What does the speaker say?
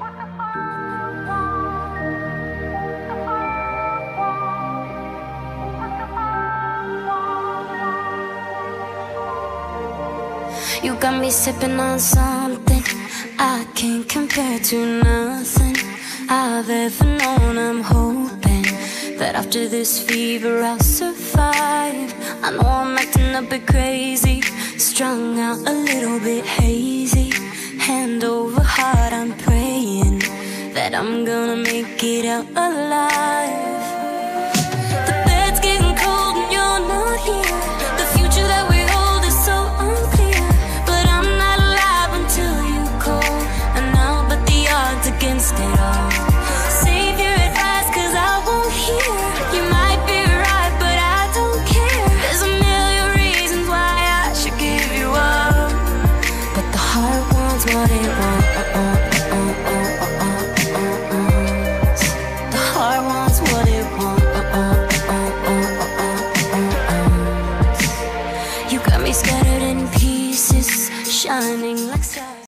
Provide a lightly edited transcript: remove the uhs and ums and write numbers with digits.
You got me sipping on something I can't compare to nothing I've ever known. I'm hoping that after this fever I'll survive. I know I'm acting a bit crazy, strung out a little bit hazy. Hand over heart, I'm praying that I'm gonna make it out alive. The bed's getting cold and you're not here. The future that we hold is so unclear, but I'm not alive until you call, and I'll bet the odds against it all. Save your advice, cause I won't hear. You might be right, but I don't care. There's a million reasons why I should give you up, but the heart wants what it wants. The heart wants what it wants. You got me scattered in pieces, shining like stars.